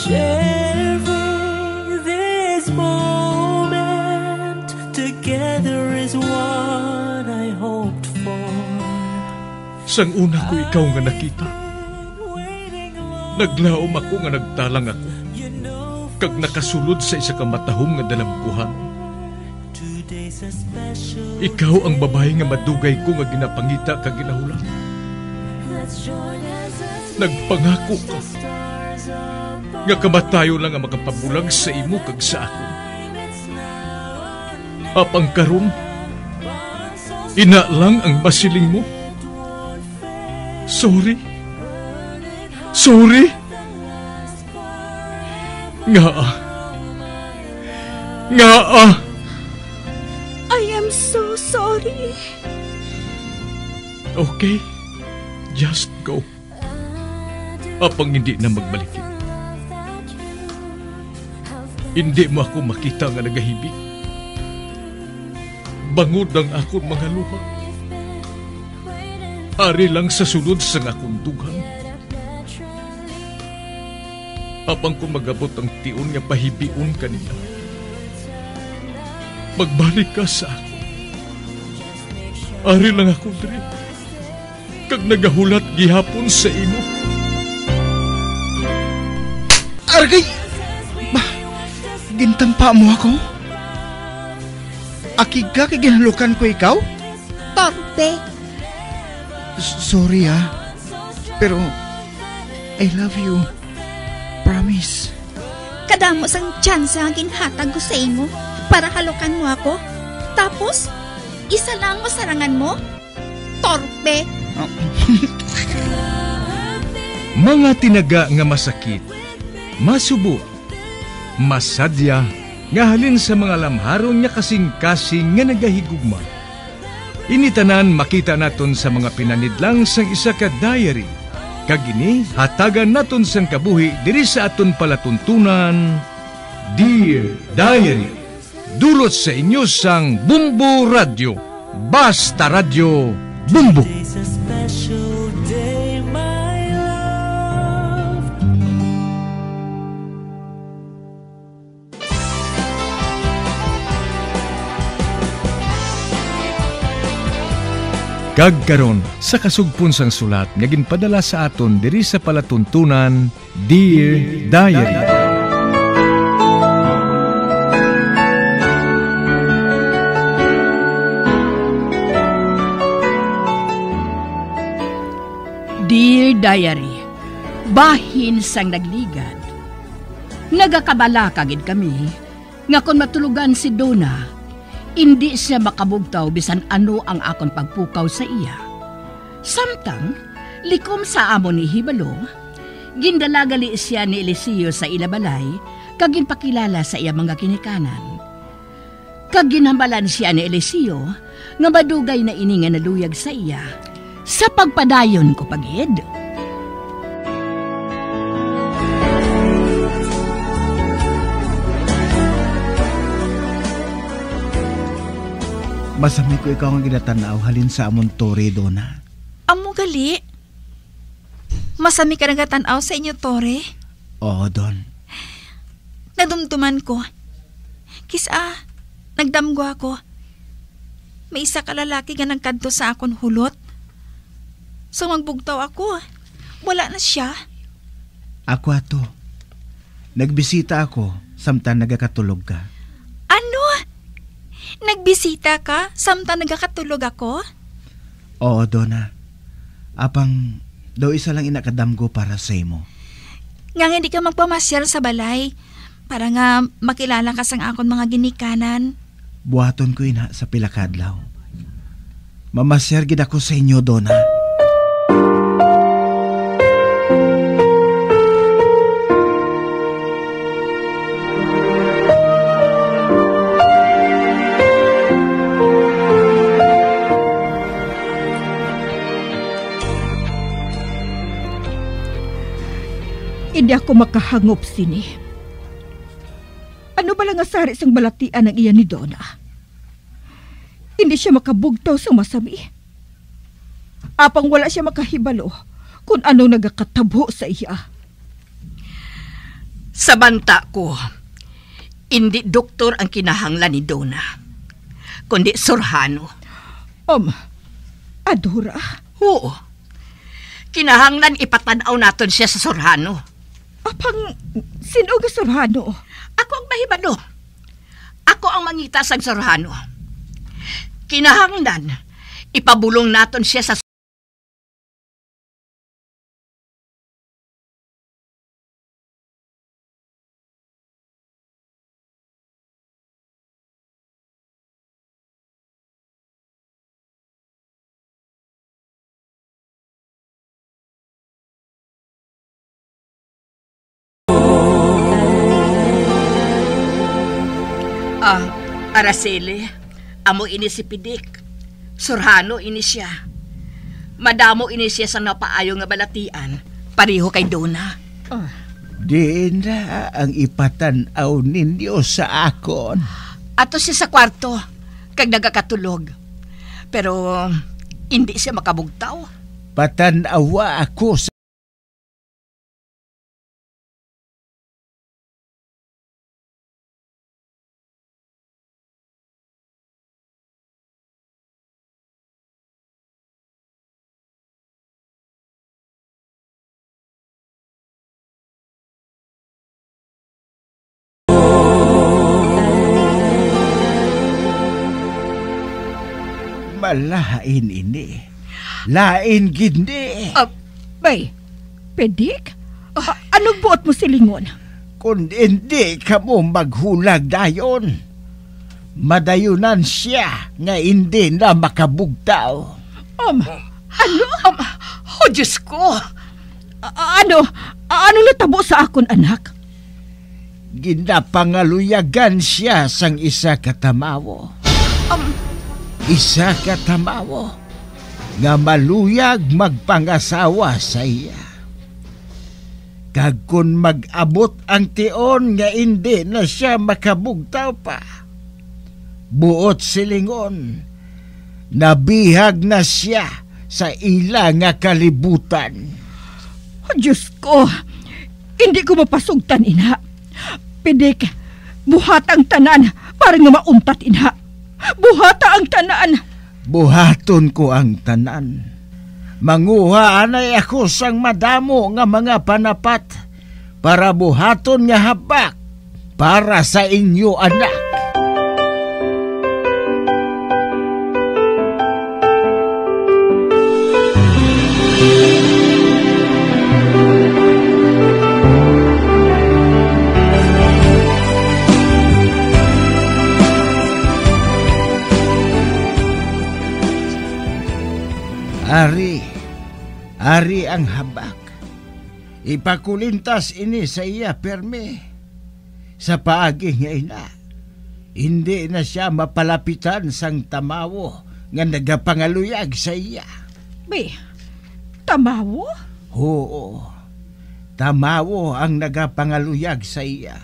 Sharing this moment together is what I hoped for. Sang una ko ikaw nga nakita, naglaom ako nga nagtalang ako, kag nakasulod sa isa ka matahom nga dalangguhan. Ikaw ang babae nga madugay ko nga ginapangita kag ginahulan. Nagpangako ka nga kamatayo lang ang makapabulag sa imo kag sa ako. Apang karon, ina lang ang masiling mo. Sorry. Nga. I am so sorry. Okay, just go. Apang hindi na magbalikin. Hindi mo ako makita nga nagahibig. Bangod ang akong mga luha. Ari lang sa sulod sa akong dughan. Apang kung magabot ang tiun nga pahibiun kanila, magbalik ka sa ako. Ari lang ako diri, kag nagahulat gihapon sa imo. Argay! Gintampa mo ako? Akiga kay ginalukan ko ikaw? Torpe. Sorry pero I love you. Promise. Kadamo sang chance ang ginhatag ko sa imo para halukan mo ako. Tapos, isa lang mo sarangan mo? Torpe. Mga tinaga nga masakit, masubo, masadya, nga halin sa mga lamharon niya kasing-kasing nga nagahigugma. Initanan makita naton sa mga pinanidlang sang isa ka diary. Kagini, hatagan naton sang kabuhi diri sa aton palatuntunan, Dear Diary. Dulot sa inyo sang Bumbo Radio. Basta Radio Bumbo. It's a special day, my love. Kagkaron sa kasugpon sang sulat nga ginpadala sa aton diri sa palatuntunan, Dear Diary. Dear Diary, bahin sang nagligad. Nagakabala kagid kami nga kung matulugan si Donna, hindi siya makabugtaw bisan ano ang akon pagpukaw sa iya. Samtang, likom sa amo ni Hibalo, gindalagali siya ni Eliseo sa ilabalay kag ginpakilala sa iya mga kinikanan. Kag ginhambalan siya ni Eliseo nga madugay na ini nga naluyag sa iya sa pagpadayon ko pagid. Masami ko ikaw ang ginatanaw halin sa amon tore, Donna. Amo gali. Masami ka nagatanaw sa inyo, Tore. Oo, Don. Nadumduman ko. Kisa, nagdamgo ako. May isa ka lalaki nga nagkanto sa akon hulot. So magbugtaw ako. Wala na siya. Ako ato. Nagbisita ako samtang nagakatulog ka. Ano? Nagbisita ka samtang nagakatulog ako? Oo, Donna. Apang daw isa lang inakadamgo para sa imo. Nga hindi ka magpamasyal sa balay para nga makilala ka sang akon mga ginikanan. Buhaton ko ina sa pilakadlaw. Mamasyar gid ako sa inyo, Donna. Hindi ako makahangop sini. Ano ba lang asari sang balatian ng iyan ni Donna? Hindi siya makabugtaw sa masami. Apang wala siya makahibalo kung anong nagakatabo sa iya. Sa banta ko, hindi doktor ang kinahanglan ni Donna, kundi surhano. Adora? Oo. Kinahanglan ipatanaw naton siya sa surhano. Apang sino nga surhano? Ako ang mahibalo. Ako ang mangita sa surhano. Kinahanglan ipabulong naton siya sa Araceli, amo ini si Pidik. Surhano ini siya. Madamo ini siya sa napaayo nga balatian, pareho kay Donna. Di na ang ipatanaw ninyo sa akon. Ato siya sa kwarto, kag nagakatulog. Pero hindi siya makabugtaw. Patanawa ako sa... Malain ini. Lain gindi. Bay, Pidik? Anong buot mo silingon? Kung hindi ka mo maghulag dayon, madayunan siya nga hindi na makabugtaw. Ano? Oh, Diyos ko! Ano natabo sa akon, anak? Ginapangaluyagan siya sang isa katamawo. Isa katamawo nga maluyag magpangasawa sa iya. Kag kun mag-abot ang tion nga hindi na siya makabugtaw pa, buot silingon, nabihag na siya sa ila nga kalibutan. Diyos ko, hindi ko mapasugtan, ina. Pidik, buhat ang tanan para nga mauntat, ina. Buhata ang tanan. Buhaton ko ang tanan. Manguha anay ako sang madamo nga mga panapat para buhaton nga habak para sa inyo, anak. Ari ang habak. Ipakulintas ini sa iya perme. Sa paagi nga ina, hindi na siya mapalapitan sang tamawo nga nagapangaluyag sa iya. Be, tamawo? Oo, tamawo ang nagapangaluyag sa iya.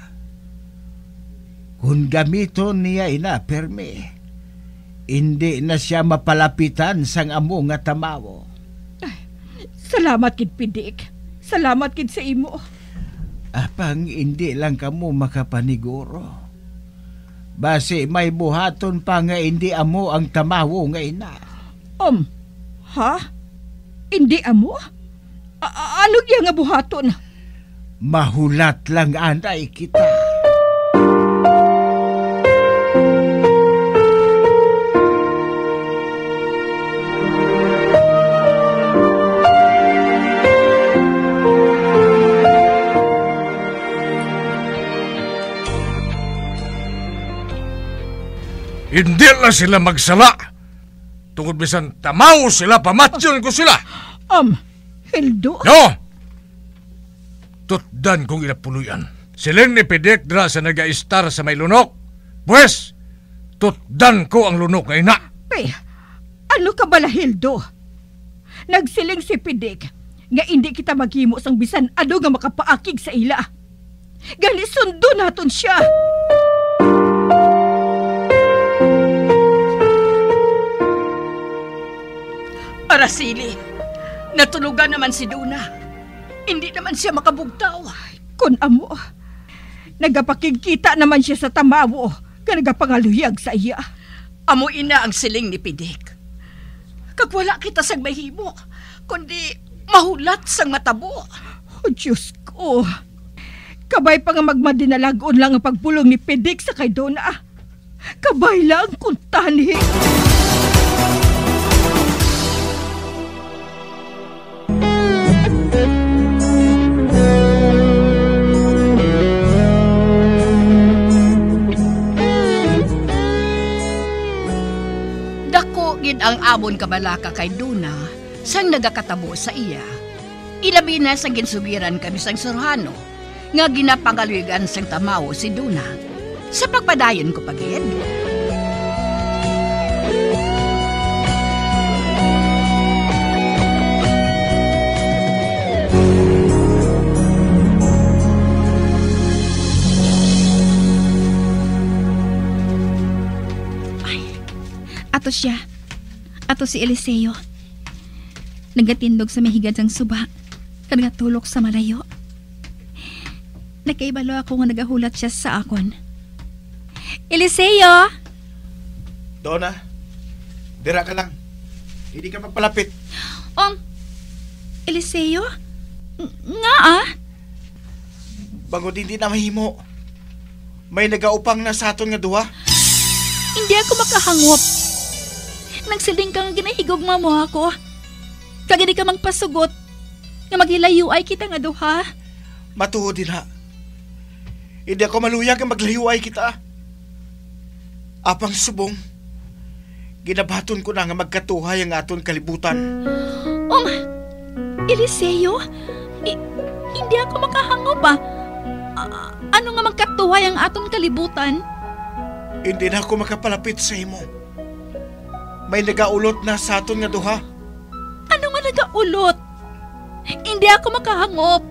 Kung gamiton niya ina perme, hindi na siya mapalapitan sang amo nga tamawo. Salamat kid, Pidik. Salamat kid sa imo. Apang hindi lang kamo makapaniguro. Base may buhaton pa nga hindi amo ang tamawo nga ina. Ha? Hindi amo? Ano yang nga buhaton? Mahulat lang anay kita. Hindi lang sila magsala. Tungod bisan tamaw sila, pamatyon ko sila. Hildo? No! Tutdan kong inapuluyan. Siling ni Pidik dra sa nag-aistar sa may lunok. Pues, tutdan ko ang lunok nga ina. Ano ka bala, Hildo? Nagsiling si Pidik nga hindi kita maghimo sang bisan ano nga makapaakig sa ila. Gali sundo naton siya. Araceli, natulugan naman si Donna. Hindi naman siya makabugtaw. Kun amo, Nagapakikita naman siya sa tamawo nga nagapangaluyag sa iya. Amo ina ang siling ni Pidik. Kag wala kita sang mahimo, kundi mahulat sang matabo. Oh, Diyos ko. Kabay pa nga magmadinalagon lang ang pagpulong ni Pidik sa kay Dona. Kabay lang kung tani. Ang amon kabalaka kay Duna sang nagakatabo sa iya. Ilabi na sang ginsugiran kami sang surhano nga ginapangaluigan sang tamawo si Duna. Sa pagpadayon ko pagid. Ato siya. Ato si Eliseo. Nagatindog sa mahigad sang suba. Nagatulok sa malayo. Nakaibalo ako nga nagahulat siya sa akon. Eliseo! Dona, dira ka lang. Hindi ka magpalapit. Eliseo? Nga Bangod hindi na mahimo. May nagaupang na sa aton nga duha. Hindi ako makahangop. Nagsiling kang ginahigugma mo ako. Kag hindi ka magpasugot nga maghilayo ay kita nga duha. Matuod din ha. Hindi ako maluyag nga maglayo ay kita. Apang subong, ginabaton ko na nga magkatuhay ang aton kalibutan. Eliseo? Hindi ako makahangop ano nga magkatuhay ang aton kalibutan? Hindi na ako makapalapit sa imo. May nagaulot na sa aton nga duha. Ano nga nagaulot? Hindi ako makahangop.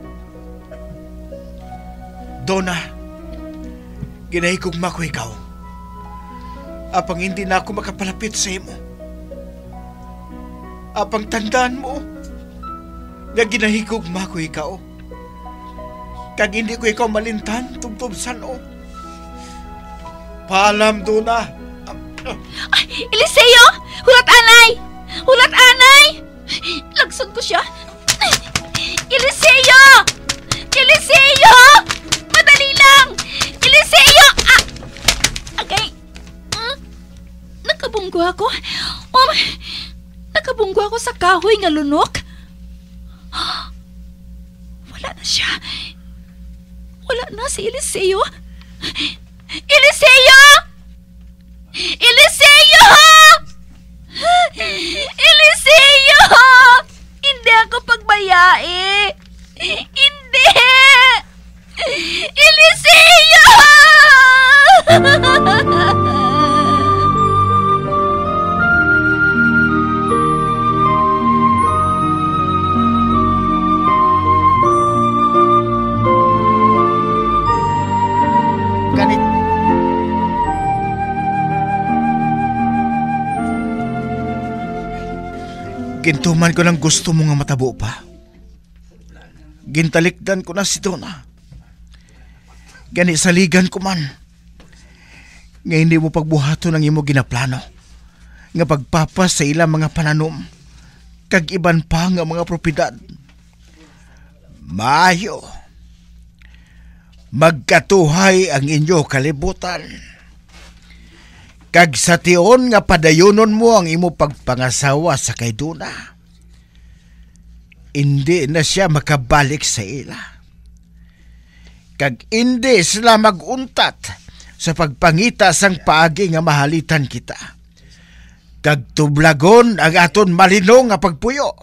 Dona, ginahigugma ko ikaw. Apang hindi na ako makapalapit sa imo. Apang tandaan mo nga ginahigugma ko ikaw. Kag hindi ko ikaw malintan tubtob sano. Paalam, Dona. Ay, Eliseo! Hulat anay! Hulat anay! Lagsod ko siya. Eliseo! Eliseo! Madali lang! Eliseo! Agay! Nakabunggo ako. Nakabunggo ako sa kahoy nga lunok. Wala na siya. Wala na si Eliseo. Eliseo! Eliseo! Eliseo! Hindi ako pagbayae. Hindi! Eliseo! Ganit. Gintuman ko ng gusto mo nga matabo pa. Gintalikdan ko na si Dona. Ganisaligan ko man. Nga hindi mo pagbuhato ng imo ginaplano. Nga pagpapas sa ilang mga pananom. Kag iban pa nga mga propedad. Maayo. Magkatuhay ang inyo kalibutan. Kag sa tion nga padayonon mo ang imo pagpangasawa sa kay Duna. Hindi na siya makabalik sa ila. Kag hindi sila maguntat sa pagpangita sang paagi nga mahalitan kita. Kag tublagon ang aton malino nga pagpuyo.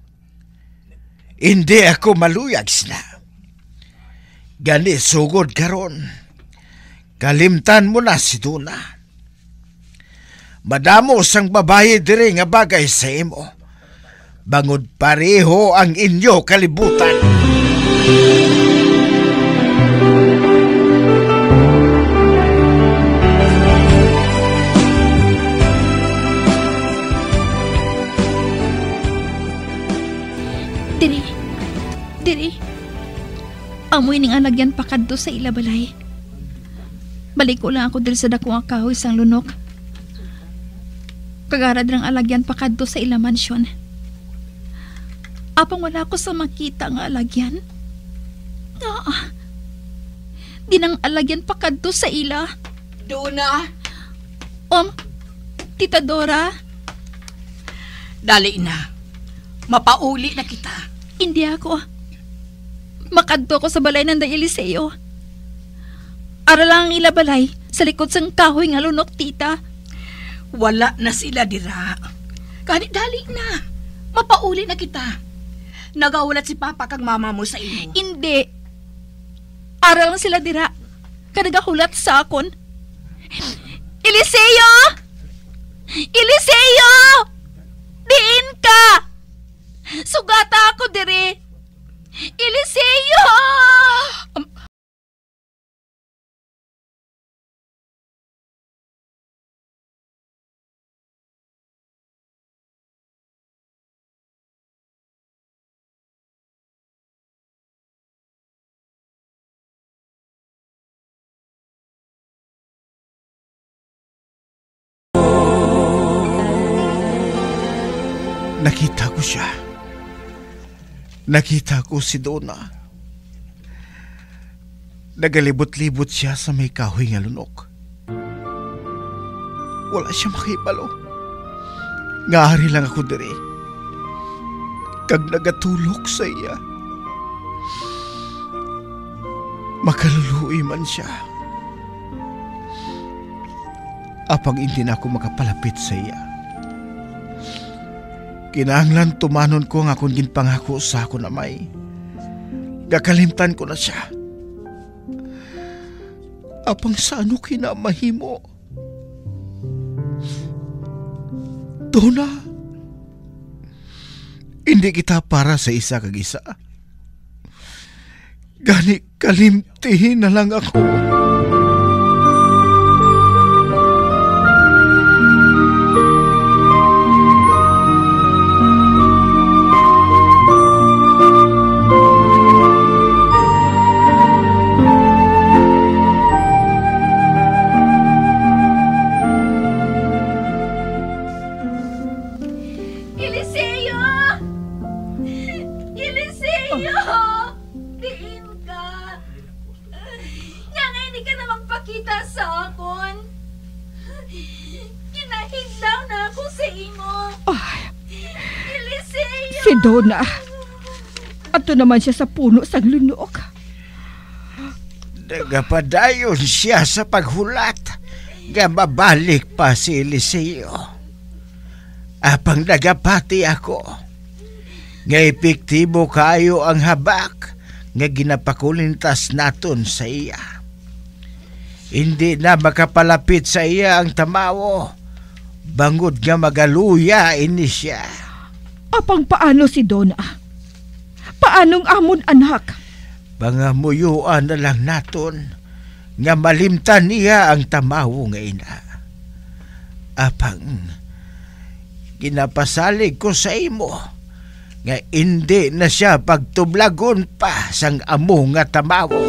Hindi ako maluyag sila. Gani sugod karon. Kalimtan mo na si Duna. Madamo sang babae diri nga bagay sa imo. Bangod pareho ang inyo kalibutan. Diri. Amoy ning alagyan pa kadto sa ilabalay. Balik ko lang ako diri sa dakong kahoy sang lunok. Kagarad ng alagyan pakadto sa ila mansyon. Apang wala ko sa makita nga alagyan. Di nang alagyan pakadto sa ila. Dona, Tita Dora, dali na. Mapauli na kita. hindi ako. Makadto ko sa balay ng Day Eliseo. Ara lang ang ila balay sa likod sang kahoy nga lunok, tita. Wala na sila dira. Kani dali na. Mapauli na kita. Nagawulat si Papa kag Mama mo sa imo. Hindi. Ara lang sila dira. Kanagahulat sa akon. Eliseo! Eliseo! Diin ka! Sugata ako diri. Eliseo! Nakita ko siya. Nakita ko si Dona. Nagalibot-libot siya sa may kahoy nga lunok. Wala siya makibalo. Ngaari lang ako diri. Kag nagatulok sa iya. Makaluluoy man siya. Apang hindi na ako makapalapit sa iya. Kinahanglan tumanon ko nga kung ginpangako sa ako na may. Gakalimtan ko na siya. Apang saan ko kinamahimo? Dona, hindi kita para sa isa kag isa. Gani kalimtihin na lang ako. Si Dona. Ato naman siya sa puno sang lunok. Nagapadayon siya sa paghulat. Nga mabalik pa si Eliseo. Apang nagapati ako. Nga epektibo kayo ang habak nga ginapakulintas naton sa iya. Hindi na makapalapit sa iya ang tamawo. Bangod nga magaluya ini siya. Apang paano si Dona? Paanong amon anak? Pangamuyuan na lang naton nga malimtan niya ang tamawo nga ina. Apang ginapasalig ko sa imo nga hindi na siya pagtublagon pa sang amo nga tamawo.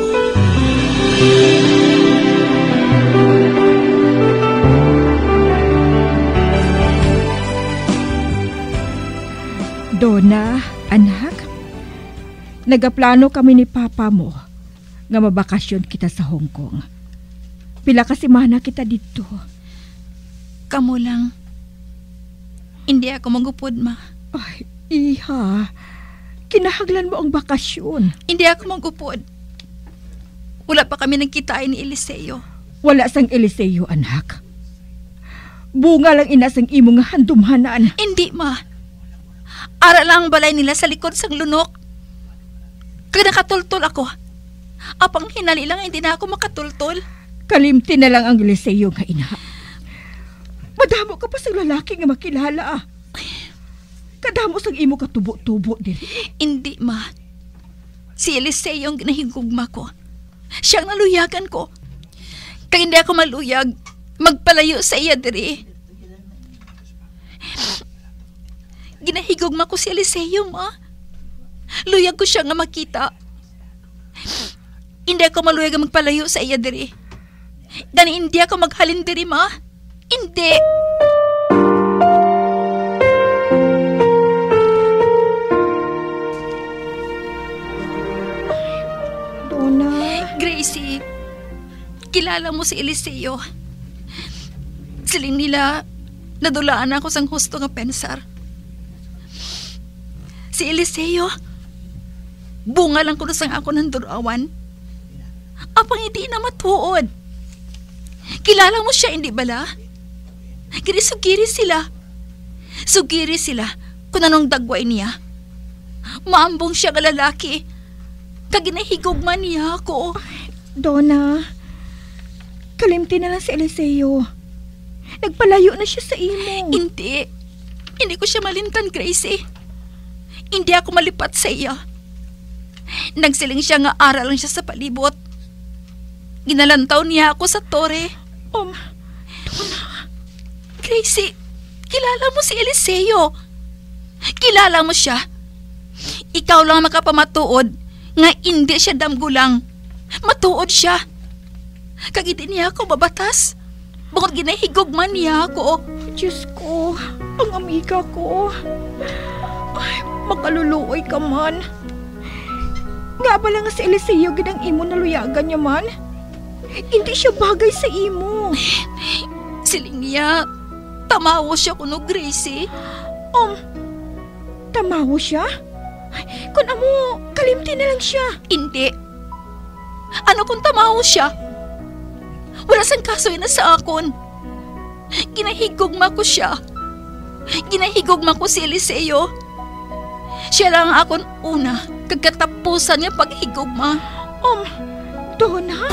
Dona, anak, nagaplano kami ni Papa mo nga mabakasyon kita sa Hong Kong. Pila kasi mana kita dito. Kamu lang. Hindi ako magupod, ma. Ay, iha, kinahaglan mo ang bakasyon. Hindi ako magupod. Wala pa kami nagkitain ni Eliseo. Wala sang Eliseo, anak. Bunga lang inasang imo nga handumhanan. Hindi, ma. Ara lang ang balay nila sa likod sang lunok. Kaya nakatultol ako. Apang hinali lang hindi na ako makatultol. Kalimti na lang ang Eliseo nga ina. Madamo ka pa sa lalaki nga makilala. Kadamo sang imo katubo-tubo din. Hindi, ma. Si Eliseo ang ginahigugma ko. Siyang naluyagan ko. Kaya hindi ako maluyag, magpalayo sa iya diri. Ginahigugma ko si Eliseo, ma. Luyag ko siya nga makita. Hindi ako maluyag ang magpalayo sa iya diri. Gani hindi ako maghalin diri, ma. Hindi. Donna. Gracie, kilala mo si Eliseo. Siling nila, nadulaan ako sang husto nga pensar. Si Eliseo, bunga lang ko na sang ako ng durawan. Apang hindi na matuod. Kilala mo siya, hindi bala? Kini sugiri sila. Sugiri sila kung anong dagway niya. Maambong siya nga lalaki. Kaginahigugman niya ako. Donna, kalimti na lang si Eliseo. Nagpalayo na siya sa imo. Hindi. Hindi ko siya malintan, Gracie. Hindi ako malipat sa iya. Nagsiling siya nga aral lang siya sa palibot. Ginalantaw niya ako sa tore. Gracie, kilala mo si Eliseo. Kilala mo siya. Ikaw lang makapamatuod nga hindi siya damgulang. Matuod siya. Kagiti niya ako mabatas. Bukod ginahigugman niya ako. Diyos ko, ang amiga ko. Ay, makaluluoy ka man. Nga ba lang si Eliseo ginang imo naluyagan niya man? Hindi siya bagay sa imo. Siling niya, tamawo siya kuno, Gracie. Tamawo siya? Kung amo, kalimti na lang siya. Hindi. Ano kung tamawo siya? Wala sang kasoy na sa akon. Ginahigugma ko siya. Ginahigugma ko si Eliseo. Siya lang akon una, kagkatapusan niya paghigugma. Donna?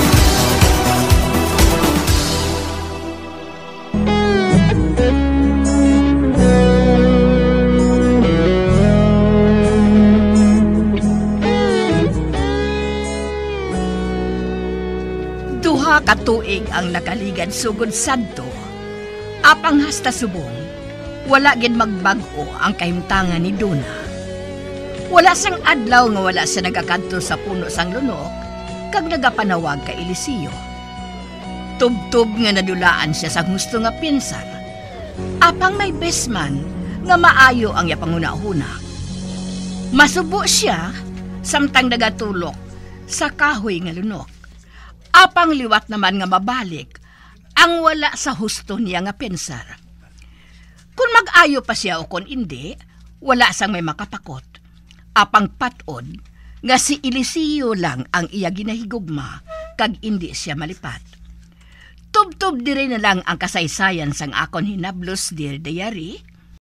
Duha ka tuig ang nakaligad sugod sadto. Apang hasta subong, wala gid magbag-o ang kahimtangan ni Donna. Wala sang adlaw nga wala sa nagakadto sa puno sang lunok kag nagapanawag ka Eliseo. Tub-tub nga nadulaan siya sa gusto nga pinsar. Apang may besman nga maayo ang yapanguna-una. Masubo siya samtang nagatulok sa kahoy nga lunok. Apang liwat naman nga mabalik ang wala sa husto niya nga pinsar. Kung mag-ayo pa siya o kung hindi, wala sang may makapakot. Apang patod nga si Eliseo lang ang iya ginahigugma kag hindi siya malipat. Tub-tub dire na lang ang kasaysayan sang akon hinablos, Dear Diary.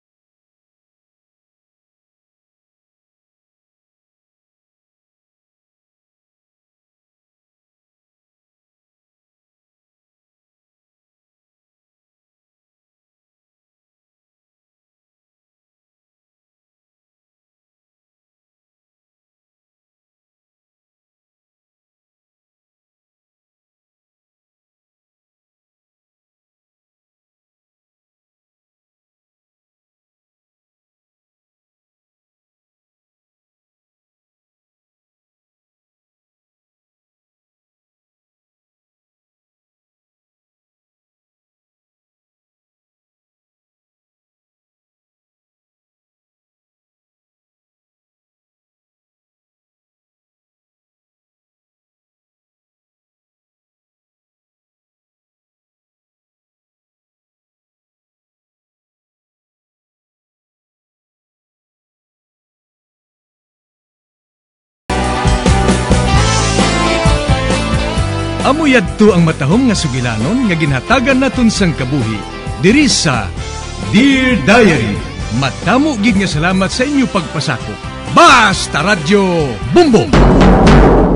Amuyadto ang matahom nga sugilanon nga ginhatagan naton sang kabuhi diri sa Dear Diary. Matamo gid nga salamat sa inyo pagpasakop. Basta Radyo Bumbong.